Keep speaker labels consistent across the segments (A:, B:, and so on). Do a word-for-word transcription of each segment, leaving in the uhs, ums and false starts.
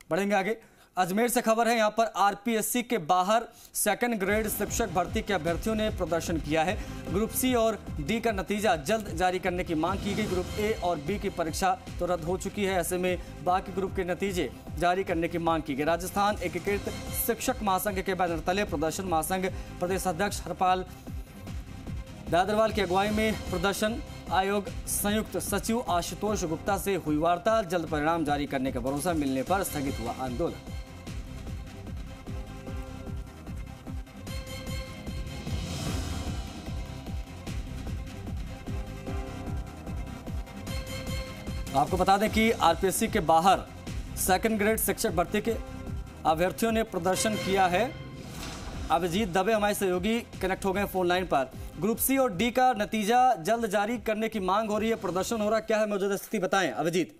A: बढ़ेंगे आगे। अजमेर से खबर है, यहाँ पर आरपीएससी के बाहर सेकंड ग्रेड शिक्षक भर्ती के अभ्यर्थियों ने प्रदर्शन किया है। ग्रुप सी और डी का नतीजा जल्द जारी करने की मांग की गई। ग्रुप ए और बी की परीक्षा तो रद्द हो चुकी है, ऐसे में बाकी ग्रुप के नतीजे जारी करने की मांग की गई। राजस्थान एकीकृत शिक्षक महासंघ के बैनर तले प्रदर्शन। महासंघ प्रदेश अध्यक्ष हरपाल दादरवाल की अगुवाई में प्रदर्शन। आयोग संयुक्त सचिव आशुतोष गुप्ता से हुई वार्ता। जल्द परिणाम जारी करने का भरोसा मिलने पर स्थगित हुआ आंदोलन। आपको बता दें कि आरपीएससी के बाहर सेकंड ग्रेड शिक्षक भर्ती के अभ्यर्थियों ने प्रदर्शन किया है। अभिजीत दबे हमारे सहयोगी कनेक्ट हो गए फोन लाइन पर। ग्रुप सी और डी का नतीजा जल्द जारी करने की मांग हो रही है, प्रदर्शन हो रहा है, क्या है मौजूदा स्थिति बताएं अभिजीत।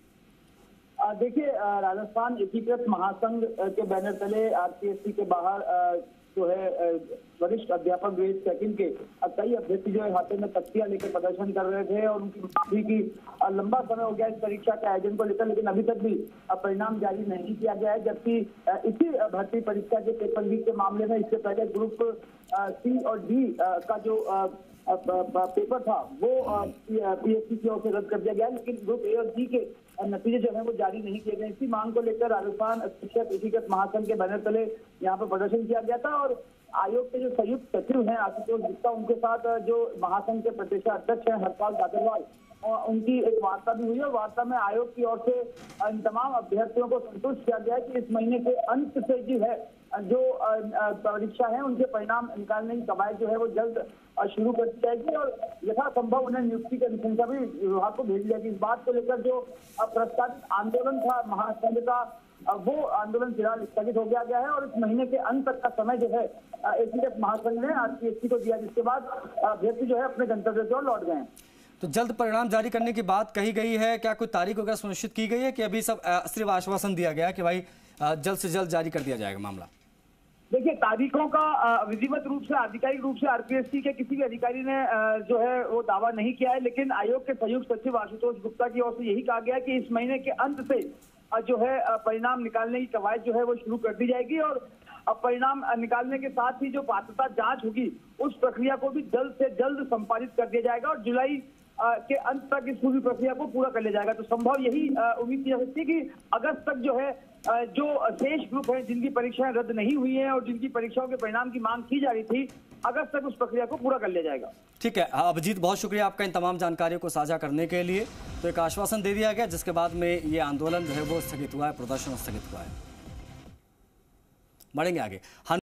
B: देखिए, राजस्थान एकीकृत महासंघ के बैनर तले आरपीएससी के बाहर जो है वरिष्ठ अध्यापक ग्रेड सेकंड के कई अभ्यर्थी जो है हाथे में तख्तियां लेकर प्रदर्शन कर रहे थे और उनकी मांग की लंबा समय हो गया इस परीक्षा के आयोजन को लेकर, लेकिन अभी तक भी परिणाम जारी नहीं किया गया है। जबकि इसी भर्ती परीक्षा के पेपर लीक के मामले में इससे पहले ग्रुप सी और डी का जो पेपर था वो पीएससी की ओर से रद्द कर दिया गया, लेकिन ग्रुप ए और डी के नतीजे जो है वो जारी नहीं किए गए। इसी मांग को लेकर राजस्थान शिक्षक एकीकृत महासंघ के बैनर तले यहाँ पर प्रदर्शन किया गया था और आयोग के जो संयुक्त सचिव हैं आशुतोष गुप्ता, उनके साथ जो महासंघ के प्रदेश अध्यक्ष हैं हरपाल दादरवाल, उनकी एक वार्ता भी हुई और वार्ता में आयोग की ओर से इन तमाम अभ्यर्थियों को संतुष्ट किया गया है कि इस महीने के अंत से जो है जो परीक्षा है उनके परिणाम निकालने की कवायद जो है वो जल्द शुरू कर दी जाएगी और यथासंभव उन्हें नियुक्ति की अनुशंसा भी विभाग को भेज जाएगी। इस बात को लेकर जो प्रस्तावित आंदोलन था महासंघ का, वो आंदोलन फिलहाल स्थगित हो गया गया है और इस महीने के अंत तक का समय जो है एकीकृत महासंघ ने आरपीएससी को दिया, जिसके बाद अभ्यर्थी जो है अपने गंतव्य की ओर लौट गए हैं।
A: तो जल्द परिणाम जारी करने की बात कही गई है, क्या कोई तारीख वगैरह सुनिश्चित की गई है कि अभी सब सिर्फ आश्वासन दिया गया कि भाई जल्द से जल्द जारी कर दिया जाएगा मामला?
B: देखिए, तारीखों का विधिवत रूप से आधिकारिक रूप से आरपीएससी के किसी भी अधिकारी ने जो है वो दावा नहीं किया है, लेकिन आयोग के संयुक्त सचिव आशुतोष गुप्ता की ओर से यही कहा गया कि इस महीने के अंत से जो है परिणाम निकालने की कवायद जो है वो शुरू कर दी जाएगी और परिणाम निकालने के साथ ही जो पात्रता जांच होगी उस प्रक्रिया को भी जल्द से जल्द संपादित कर दिया जाएगा और जुलाई के अंत तक इस पूरी प्रक्रिया को पूरा कर लिया जाएगा। तो संभव यही उम्मीद की जा सकती है कि अगस्त तक जो है जो शेष ग्रुप हैं जिनकी परीक्षाएं रद्द नहीं हुई हैं और जिनकी परीक्षाओं के परिणाम की मांग की जा रही थी, अगस्त तक उस प्रक्रिया को पूरा कर लिया जाएगा।
A: ठीक है अभिजीत, बहुत शुक्रिया आपका इन तमाम जानकारियों को साझा करने के लिए। तो एक आश्वासन दे दिया गया जिसके बाद में ये आंदोलन जो है वो स्थगित हुआ है, प्रदर्शन स्थगित हुआ है। बढ़ेंगे आगे।